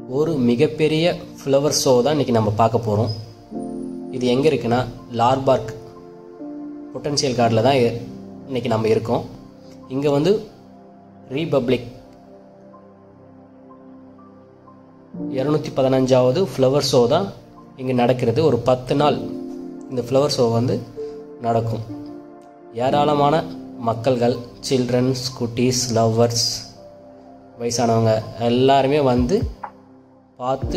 ஒரு மிகப்பெரிய flower show தான் இன்றைக்கி நம்ம பார்க்க போகிறோம். இது எங்கே இருக்குன்னா லால்பார்க் பொட்டன்ஷியல் கார்டில் தான் இன்றைக்கி நம்ம இருக்கோம். இங்கே வந்து ரீபப்ளிக் 215வது ஃப்ளவர் ஷோ தான் இங்கே நடக்கிறது. ஒரு 10 நாள் இந்த ஃப்ளவர் ஷோ வந்து நடக்கும். ஏராளமான மக்கள்கள், சில்ட்ரன்ஸ், குட்டீஸ், லவ்வர்ஸ், வயசானவங்க எல்லாருமே வந்து பார்த்து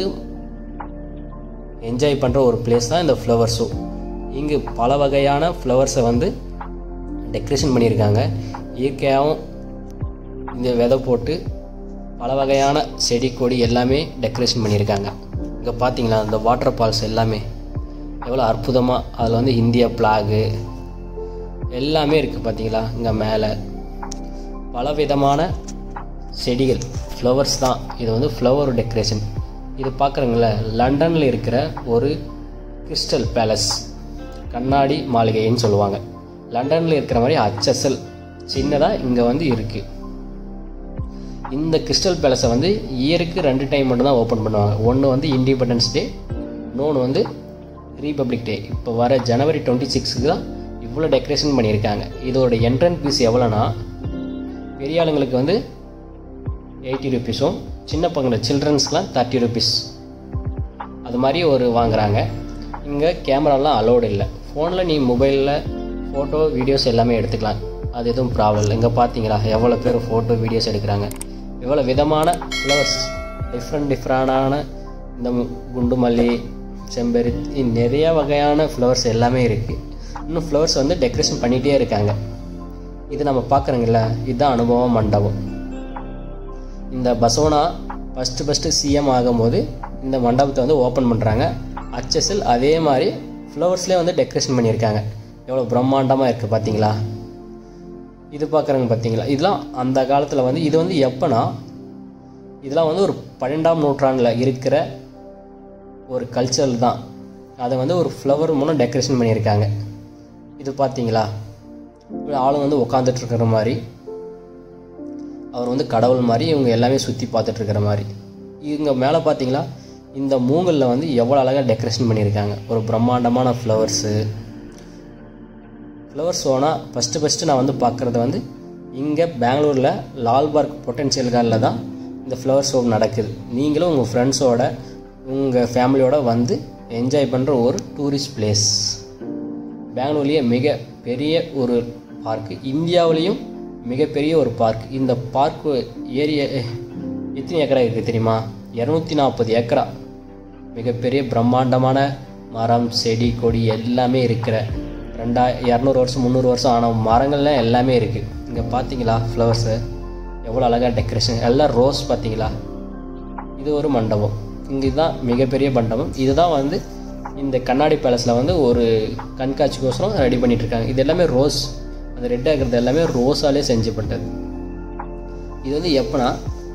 என்ஜாய் பண்ணுற ஒரு பிளேஸ் தான் இந்த ஃப்ளவர் ஷோ. இங்கு பல வகையான ஃப்ளவர்ஸை வந்து டெக்கரேஷன் பண்ணியிருக்காங்க. இயற்கையாகவும் இந்த விதை போட்டு பல வகையான செடி கொடி எல்லாமே டெக்கரேஷன் பண்ணியிருக்காங்க. இங்கே பார்த்தீங்களா இந்த வாட்டர் ஃபால்ஸ் எல்லாமே எவ்வளோ அற்புதமாக, அதில் வந்து இந்தியா ஃப்ளாகு எல்லாமே இருக்குது பார்த்தீங்களா. இங்கே மேலே பலவிதமான செடிகள், ஃப்ளவர்ஸ் தான். இது வந்து ஃப்ளவர் டெக்கரேஷன். இது பார்க்குறங்கள லண்டனில் இருக்கிற ஒரு கிறிஸ்டல் பேலஸ், கண்ணாடி மாளிகைன்னு சொல்லுவாங்க. லண்டனில் இருக்கிற மாதிரி HSL சின்னதாக இங்கே வந்து இருக்குது. இந்த கிறிஸ்டல் பேலஸை வந்து இயருக்கு 2 டைம் மட்டும்தான் ஓப்பன் பண்ணுவாங்க. ஒன்று வந்து இண்டிபெண்டன்ஸ் டே, இன்னொன்று வந்து ரீபப்ளிக் டே. இப்போ வர ஜனவரி 26க்கு தான் இவ்வளோ டெக்கரேஷன் பண்ணியிருக்காங்க. இதோட என்ட்ரன்ஸ் ஃபீஸ் எவ்வளோனா, பெரிய ஆளுங்களுக்கு வந்து 80 ரூபீஸும், சின்ன பசங்க சில்ட்ரன்ஸ்க்கெலாம் 30 ரூபீஸ் அது மாதிரி ஒரு வாங்குகிறாங்க. இங்கே கேமராலாம் அலோடு இல்லை. ஃபோனில் நீ மொபைலில் ஃபோட்டோ வீடியோஸ் எல்லாமே எடுத்துக்கலாம், அது எதுவும் ப்ராப்ளம் இல்லை. இங்கே பார்த்தீங்களா எவ்வளோ பேர் ஃபோட்டோ வீடியோஸ் எடுக்கிறாங்க. எவ்வளோ விதமான ஃப்ளவர்ஸ், டிஃப்ரெண்டான இந்த குண்டு மல்லி, செம்பருத்தி, நிறைய வகையான ஃப்ளவர்ஸ் எல்லாமே இருக்குது. இன்னும் ஃப்ளவர்ஸ் வந்து டெக்கரேஷன் பண்ணிகிட்டே இருக்காங்க. இது நம்ம பார்க்குறோங்கள, இதுதான் அனுபவ மண்டபம். இந்த பசவனா ஃபஸ்ட்டு CM ஆகும்போது இந்த மண்டபத்தை வந்து ஓப்பன் பண்ணுறாங்க. HSL அதே மாதிரி ஃப்ளவர்ஸ்லேயே வந்து டெக்கரேஷன் பண்ணியிருக்காங்க. எவ்வளோ பிரம்மாண்டமாக இருக்குது பார்த்தீங்களா. இது பார்க்குறாங்க பார்த்தீங்களா. இதெல்லாம் அந்த காலத்தில் வந்து, இது வந்து எப்போனா, இதெல்லாம் வந்து ஒரு 12ஆம் நூற்றாண்டில் இருக்கிற ஒரு கல்ச்சர் தான். அதை வந்து ஒரு ஃப்ளவர் மூலம் டெக்கரேஷன் பண்ணியிருக்காங்க. இது பார்த்தீங்களா, ஆளுங்க வந்து உட்காந்துட்ருக்கிற மாதிரி, அவர் வந்து கடவுள் மாதிரி, இவங்க எல்லாமே சுற்றி பார்த்துட்ருக்கிற மாதிரி. இவங்க மேலே பார்த்தீங்களா, இந்த மூங்கலில் வந்து எவ்வளோ அழகாக டெக்கரேஷன் பண்ணியிருக்காங்க. ஒரு பிரம்மாண்டமான ஃப்ளவர் ஷோனால் ஃபஸ்ட்டு நான் வந்து பார்க்குறது வந்து இங்கே பெங்களூரில் லால்பார்க் பொட்டன்ஷியல் கார்டில் தான் இந்த ஃப்ளவர் ஷோ நடக்குது. நீங்களும் உங்கள் ஃப்ரெண்ட்ஸோட, உங்கள் ஃபேமிலியோட வந்து என்ஜாய் பண்ணுற ஒரு டூரிஸ்ட் பிளேஸ். பெங்களூர்லேயே மிக பெரிய ஒரு பார்க்கு, இந்தியாவிலையும் மிகப்பெரிய ஒரு பார்க். இந்த பார்க்கு ஏரியா எத்தனை ஏக்கரா இருக்குது தெரியுமா? 240 ஏக்கரா. மிகப்பெரிய பிரம்மாண்டமான மரம், செடி, கொடி எல்லாமே இருக்கிற 200 வருஷம் 300 வருஷம் ஆன மரங்கள்லாம் எல்லாமே இருக்குது. இங்கே பார்த்தீங்களா ஃப்ளவர்ஸு எவ்வளோ அழகாக டெக்கரேஷன், எல்லாம் ரோஸ் பார்த்தீங்களா. இது ஒரு மண்டபம். இங்கே தான் மிகப்பெரிய மண்டபம். இதுதான் வந்து இந்த கண்ணாடி பேலஸில் வந்து ஒரு கண்காட்சிக்கோசரம் ரெடி பண்ணிகிட்ருக்காங்க. இது எல்லாமே ரோஸ், அந்த ரெட்டாக இருக்கிறது எல்லாமே ரோஸாலே செஞ்சுப்பட்டது. இது வந்து எப்போனா,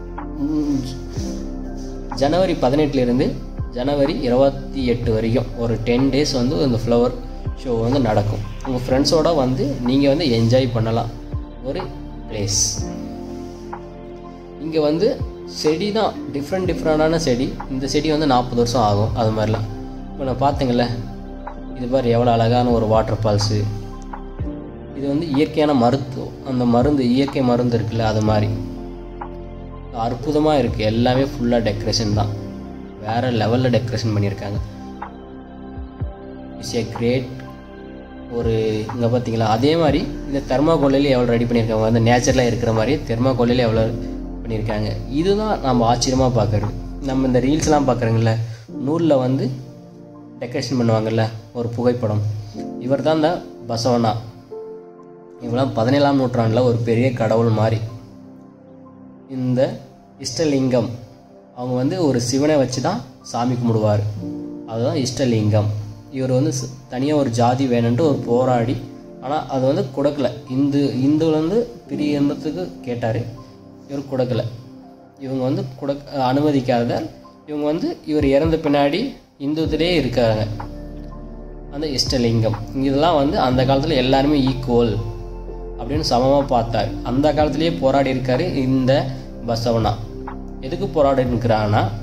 ஜனவரி 18லேருந்து ஜனவரி 28 வரைக்கும் ஒரு 10 டேஸ் வந்து இந்த ஃப்ளவர் ஷோ வந்து நடக்கும். உங்கள் ஃப்ரெண்ட்ஸோடு வந்து நீங்கள் வந்து என்ஜாய் பண்ணலாம் ஒரு பிளேஸ். இங்கே வந்து செடி தான் டிஃப்ரெண்டான செடி. இந்த செடி வந்து 40 வருஷம் ஆகும். அது மாதிரிலாம் இப்போ நான் பார்த்தேங்கள்ல, இது பாரு எவ்வளோ அழகான ஒரு வாட்டர் ஃபால்ஸு. இது வந்து இயற்கையான மருத்துவம், அந்த மருந்து, இயற்கை மருந்து இருக்குல்ல, அது மாதிரி அற்புதமாக இருக்குது. எல்லாமே ஃபுல்லாக டெக்கரேஷன் தான், வேறு லெவலில் டெக்கரேஷன் பண்ணியிருக்காங்க. இட்ஸ் ஏ கிரேட் ஒரு. இங்கே பார்த்தீங்களா அதே மாதிரி இந்த தெர்மாகோலையில் எவ்வளோ ரெடி பண்ணியிருக்காங்க, வந்து நேச்சுரலாக இருக்கிற மாதிரி தெர்மாகோலையில் எவ்வளோ பண்ணியிருக்காங்க. இதுதான் நம்ம ஆச்சரியமாக பார்க்குறது. நம்ம இந்த ரீல்ஸ்லாம் பார்க்குறோங்கள, நூலில் வந்து டெக்கரேஷன் பண்ணுவாங்கள்ல ஒரு புகைப்படம். இவர் தான் இந்த பசவனா. இவெல்லாம் 17ஆம் நூற்றாண்டில் ஒரு பெரிய கடவுள் மாதிரி. இந்த இஷ்டலிங்கம், அவங்க வந்து ஒரு சிவனை வச்சு தான் சாமி கும்பிடுவார், அதுதான் இஷ்டலிங்கம். இவர் வந்து தனியாக ஒரு ஜாதி வேணுன்ட்டு ஒரு போராடி, ஆனால் அது வந்து கொடுக்கல. இந்துலேருந்து பிரியத்துக்கு கேட்டார், இவர் கொடுக்கல. இவங்க வந்து அனுமதிக்காத இவங்க வந்து இவர் இறந்த பின்னாடி இந்துத்திலே இருக்காங்க. அந்த இஷ்டலிங்கம் இதெல்லாம் வந்து அந்த காலத்தில் எல்லாருமே ஈக்குவல் அப்படின்னு சமமாக பார்த்தார். அந்த காலத்திலேயே போராடி இருக்காரு இந்த பசவனா. எதுக்கு போராடி இருக்கிறான்னா,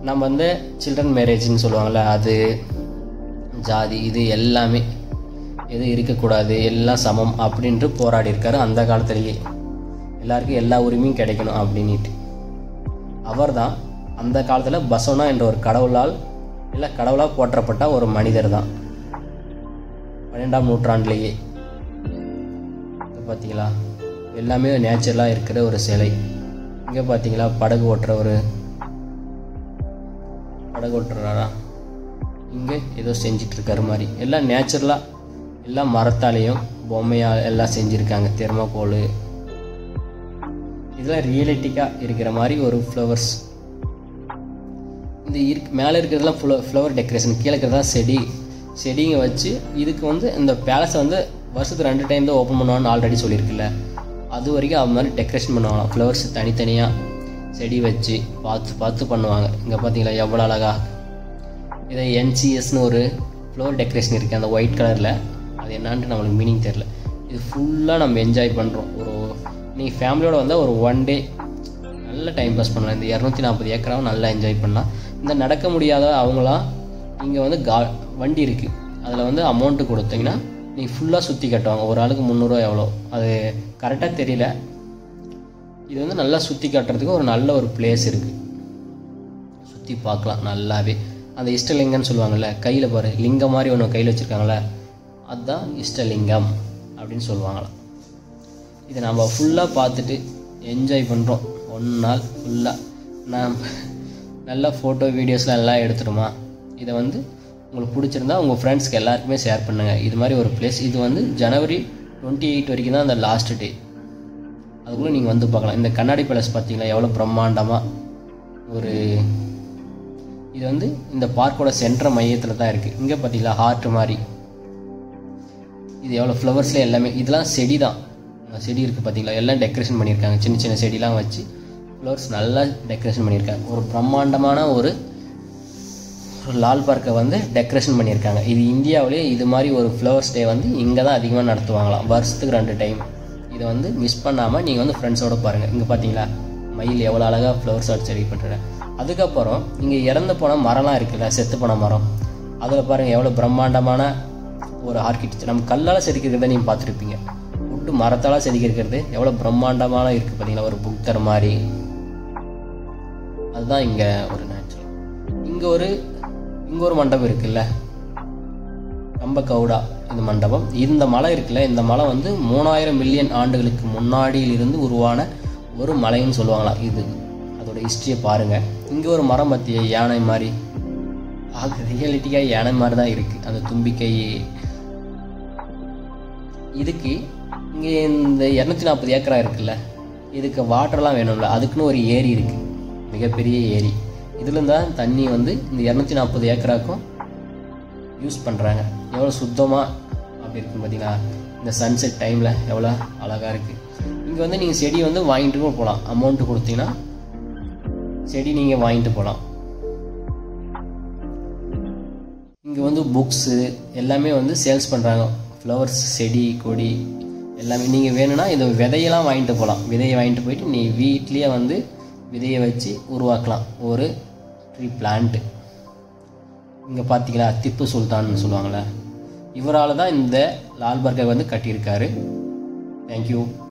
நம்ம வந்து சில்ட்ரன் மேரேஜ்னு சொல்லுவாங்கள்ல, அது ஜாதி இது எல்லாமே எதுவும் இருக்கக்கூடாது, எல்லாம் சமம் அப்படின்ட்டு போராடி இருக்காரு அந்த காலத்துலேயே. எல்லாருக்கும் எல்லா உரிமையும் கிடைக்கணும் அப்படின்ட்டு. அவர் தான் அந்த காலத்தில் பசவனா என்ற ஒரு கடவுளாக போற்றப்பட்ட ஒரு மனிதர் தான் 12ஆம் நூற்றாண்டுலேயே. பார்த்தீங்களா, எல்லாமே நேச்சுரலாக இருக்கிற ஒரு சிலை. இங்கே பார்த்தீங்களா, படகு ஓட்டுறாரா, இங்கே ஏதோ செஞ்சிட்ருக்காரு மாதிரி. எல்லாம் நேச்சுரலாக, எல்லாம் மரத்தாலேயும் பொம்மையாக எல்லாம் செஞ்சுருக்காங்க. தெர்மாக்கோல் இதெல்லாம் ரியலிட்டிக்காக இருக்கிற மாதிரி ஒரு ஃப்ளவர்ஸ். இந்த மேலே இருக்கிறதுலாம் ஃப்ளவர் டெக்கரேஷன், கீழே இருக்கிறதெல்லாம் செடிங்க வச்சு. இதுக்கு வந்து இந்த பேலஸை வந்து வருஷத்துக்கு 2 டைம் தான் ஓப்பன் பண்ணுவான்னு ஆல்ரெடி சொல்லியிருக்குல்ல. அது வரைக்கும் அது மாதிரி டெக்கரேஷன் பண்ணுவாங்களாம். ஃப்ளவர்ஸ் தனித்தனியாக செடி வச்சு பார்த்து பண்ணுவாங்க. இங்கே பார்த்தீங்களா எவ்வளோ அழகாக. இதை NCSன்னு ஒரு ஃப்ளவர் டெக்கரேஷன் இருக்குது அந்த ஒயிட் கலரில். அது என்னான்ட்டு நம்மளுக்கு மீனிங் தெரில. இது ஃபுல்லாக நம்ம என்ஜாய் பண்ணுறோம். நீங்கள் ஃபேமிலியோடு வந்தால் ஒரு 1 டே நல்ல டைம் பாஸ் பண்ணலாம். இந்த 240 ஏக்கராவும் நல்லா என்ஜாய் பண்ணலாம். இந்த நடக்க முடியாத அவங்களாம் இங்கே வந்து வண்டி இருக்குது, அதில் வந்து அமௌண்ட்டு கொடுத்தீங்கன்னா நீங்கள் ஃபுல்லாக சுற்றி கட்டுவாங்க. ஒரு ஆளுக்கு 300 ரூபா எவ்வளோ அது கரெக்டாக தெரியல. இது வந்து நல்லா சுற்றி காட்டுறதுக்கு ஒரு நல்ல ஒரு பிளேஸ் இருக்குது. சுற்றி பார்க்கலாம் நல்லாவே. அந்த இஷ்டலிங்கம்னு சொல்லுவாங்கள்ல, கையில் பாரு லிங்கம் மாதிரி ஒன்று கையில் வச்சுருக்காங்களே, அதுதான் இஷ்டலிங்கம் அப்படின்னு சொல்லுவாங்களாம். இதை நம்ம ஃபுல்லாக பார்த்துட்டு என்ஜாய் பண்ணுறோம். 1 நாள் ஃபுல்லாக நான் நல்லா ஃபோட்டோ வீடியோஸ்லாம் எல்லாம் எடுத்துடுமா. இதை வந்து உங்களுக்கு பிடிச்சிருந்தா உங்கள் ஃப்ரெண்ட்ஸ்க்கு எல்லாருக்குமே ஷேர் பண்ணுங்கள். இது மாதிரி ஒரு பிளேஸ். இது வந்து ஜனவரி 28 வரைக்கும் தான் அந்த லாஸ்ட் டே. அதுக்குள்ளே நீங்கள் வந்து பார்க்கலாம். இந்த கண்ணாடி பேலஸ் பார்த்தீங்களா எவ்வளோ பிரம்மாண்டமாக ஒரு. இது வந்து இந்த பார்க்கோட சென்டர் மையத்தில் தான் இருக்குது. இங்கே பார்த்தீங்களா ஹார்ட் மாதிரி. இது எவ்வளோ ஃப்ளவர்ஸ்லேயே எல்லாமே. இதெல்லாம் செடி தான். செடி இருக்குது பார்த்தீங்களா, எல்லாம் டெக்கரேஷன் பண்ணியிருக்காங்க. சின்ன சின்ன செடிலாம் வச்சு ஃப்ளவர்ஸ் நல்லா டெக்கரேஷன் பண்ணியிருக்காங்க. ஒரு பிரம்மாண்டமான ஒரு லால் பார்க்கை வந்து டெக்கரேஷன் பண்ணியிருக்காங்க. இது இந்தியாவிலே இது மாதிரி ஒரு ஃப்ளவர்ஸ் டே வந்து இங்கே தான் அதிகமாக நடத்துவாங்களாம். வருஷத்துக்கு 2 டைம். இதை வந்து மிஸ் பண்ணாமல் நீங்கள் வந்து ஃப்ரெண்ட்ஸோடு பாருங்கள். இங்கே பார்த்தீங்களா மயில் எவ்வளோ அழகாக ஃப்ளவர்ஸ் அடிச்சு ரெடி பண்ணுறேன். அதுக்கப்புறம் இங்கே இறந்து போன மரம்லாம் இருக்குல்ல, செத்து போன மரம், அதில் பாருங்கள் எவ்வளோ பிரம்மாண்டமான ஒரு ஆர்கிடெக்சர். நம்ம கல்லால் செதுக்கிறத நீங்கள் பார்த்துருப்பீங்க. விட்டு மரத்தால் செதுக்கிறது எவ்வளோ பிரம்மாண்டமான இருக்குது பார்த்தீங்களா, ஒரு புத்தர் மாதிரி. அதுதான் இங்கே ஒரு நேச்சுரல். இங்கே ஒரு மண்டபம் இருக்குல்ல, கம்பகவுடா இந்த மண்டபம். இந்த மலை இருக்குல்ல, இந்த மலை வந்து 3000 மில்லியன் ஆண்டுகளுக்கு முன்னாடியிலிருந்து உருவான ஒரு மலைன்னு சொல்லுவாங்களாம். இது அதோட ஹிஸ்ட்ரியை பாருங்கள். இங்கே ஒரு மரம் பற்றிய யானை மாதிரி, அது ரியலிட்டிக்காக யானை மாதிரி தான் இருக்குது. அந்த தும்பிக்கை. இதுக்கு இங்கே இந்த 240 ஏக்கரா இருக்குல்ல, இதுக்கு வாட்டர்லாம் வேணும்ல, அதுக்குன்னு ஒரு ஏரி இருக்குது, மிகப்பெரிய ஏரி. இதுலேருந்து தான் தண்ணி வந்து இந்த 240 ஏக்கராக்கும் யூஸ் பண்ணுறாங்க. எவ்வளோ சுத்தமாக அப்படி இருக்குது பார்த்தீங்களா. இந்த சன்செட் டைமில் எவ்வளோ அழகாக இருக்குது. இங்கே வந்து நீங்கள் செடி வந்து வாங்கிட்டு கூட போகலாம். அமௌண்ட்டு கொடுத்தீங்கன்னா செடி நீங்கள் வாங்கிட்டு போகலாம். இங்கே வந்து புக்ஸு எல்லாமே வந்து சேல்ஸ் பண்ணுறாங்க. ஃப்ளவர்ஸ், செடி, கொடி எல்லாமே நீங்கள் வேணும்னா இந்த விதையெல்லாம் வாங்கிட்டு போகலாம். விதையை வாங்கிட்டு போயிட்டு நீ வீட்லேயே வந்து விதையை வச்சு உருவாக்கலாம் ஒரு ட்ரீ பிளான்ட்டு. இங்கே பார்த்தீங்களா திப்பு சுல்தான்னு சொல்லுவாங்களே, இவரால் தான் இந்த லால் பார்க்கை வந்து கட்டியிருக்காரு. தேங்க்யூ.